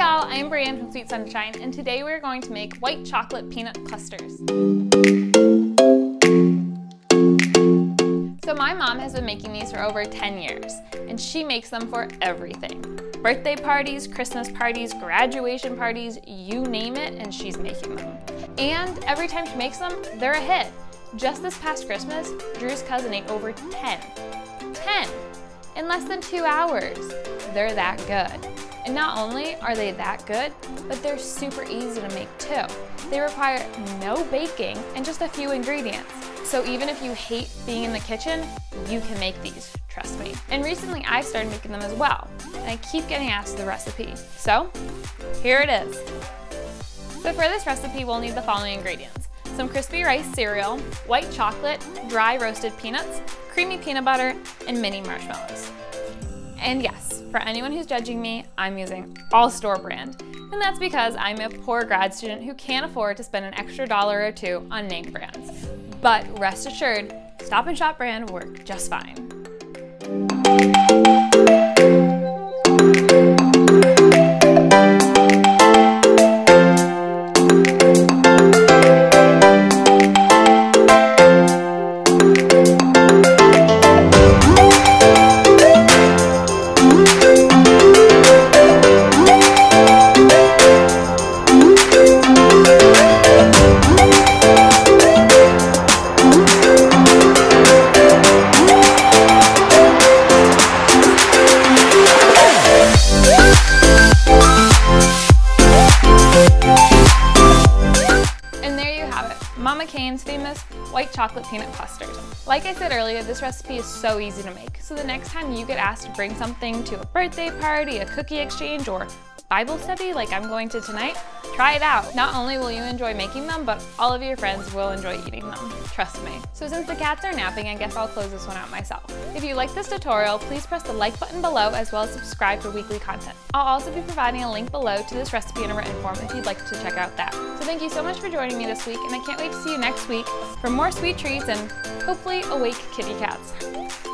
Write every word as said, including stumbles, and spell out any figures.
y'all, I'm Brienne from Sweet Sunshine, and today we're going to make white chocolate peanut clusters. So my mom has been making these for over ten years, and she makes them for everything. Birthday parties, Christmas parties, graduation parties, you name it, and she's making them. And every time she makes them, they're a hit. Just this past Christmas, Drew's cousin ate over ten. ten! In less than two hours. They're that good. And not only are they that good, but they're super easy to make too. They require no baking and just a few ingredients. So even if you hate being in the kitchen, you can make these, trust me. And recently I started making them as well, and I keep getting asked the recipe. So here it is. So for this recipe, we'll need the following ingredients: some crispy rice cereal, white chocolate, dry roasted peanuts, creamy peanut butter, and mini marshmallows. And yes, for anyone who's judging me, I'm using all store brand. And that's because I'm a poor grad student who can't afford to spend an extra dollar or two on name brands. But rest assured, Stop and Shop brand work just fine. Mama Cane's famous white chocolate peanut clusters. Like I said earlier, this recipe is so easy to make, so the next time you get asked to bring something to a birthday party, a cookie exchange, or Bible study like I'm going to tonight, try it out. Not only will you enjoy making them, but all of your friends will enjoy eating them. Trust me. So since the cats are napping, I guess I'll close this one out myself. If you like this tutorial, please press the like button below as well as subscribe for weekly content. I'll also be providing a link below to this recipe in a written form if you'd like to check out that. So thank you so much for joining me this week, and I can't wait to see you next week for more sweet treats and hopefully awake kitty cats.